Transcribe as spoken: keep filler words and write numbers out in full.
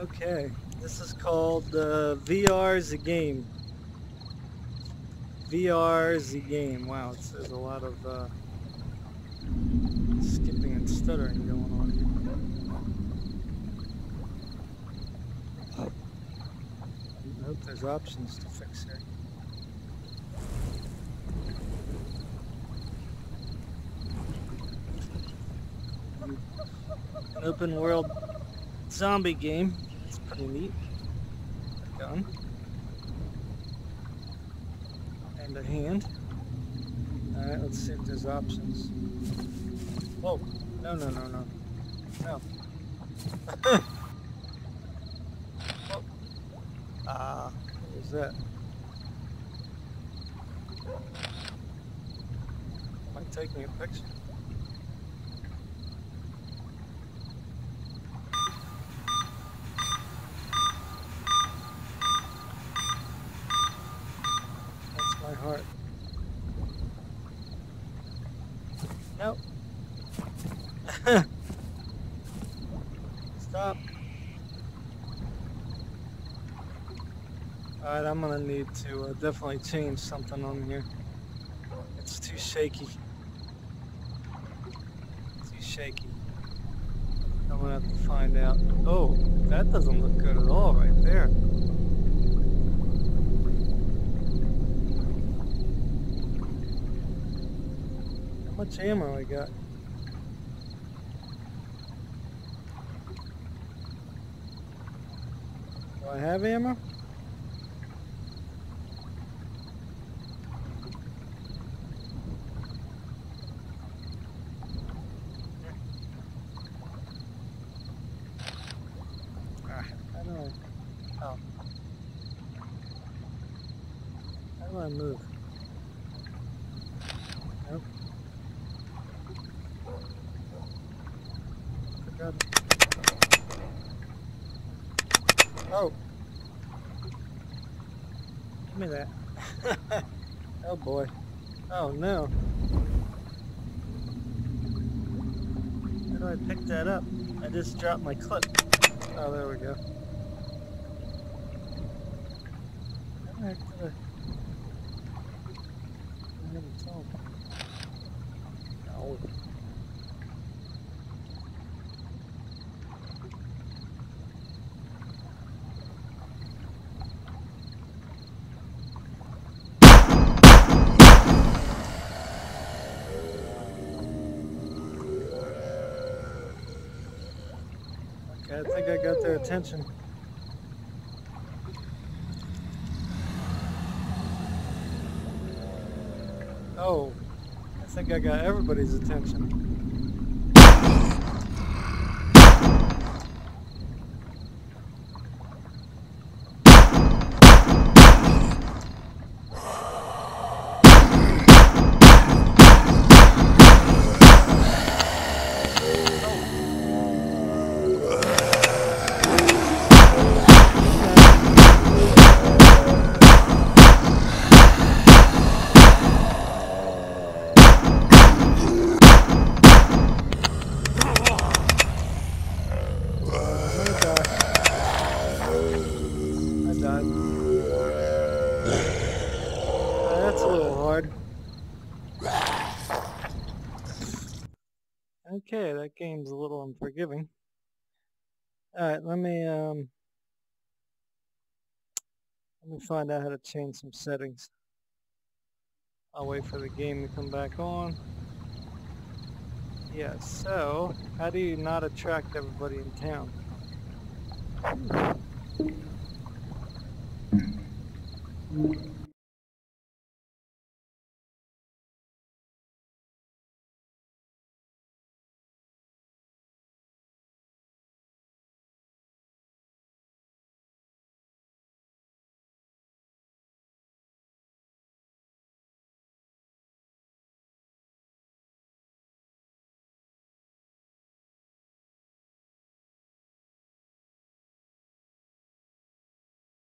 Okay, this is called uh, V R zGame. V R zGame. Wow, it's, there's a lot of uh, skipping and stuttering going on here. I hope there's options to fix here. An open world zombie game. It's pretty neat. A gun. And a hand. Alright, let's see if there's options. Whoa. No, no, no, no. No. Ah, uh, what was that? Am I taking a picture? That's my heart. Nope. Stop. Alright, I'm gonna need to uh, definitely change something on here. It's too shaky. Too shaky. I'm gonna have to find out. Oh, that doesn't look good at all right there. How much ammo I got? Do I have ammo? How do I, oh. How do I move? Nope. Forgot. Oh. Give me that. Oh boy. Oh no. How do I pick that up? I just dropped my clip. Oh, there we go. How the heck did I... I haven't told. No. Okay, I think I got their attention. Oh, I think I got everybody's attention. That's a little hard. Okay, that game's a little unforgiving. Alright, let me um let me find out how to change some settings. I'll wait for the game to come back on. Yeah, so how do you not attract everybody in town?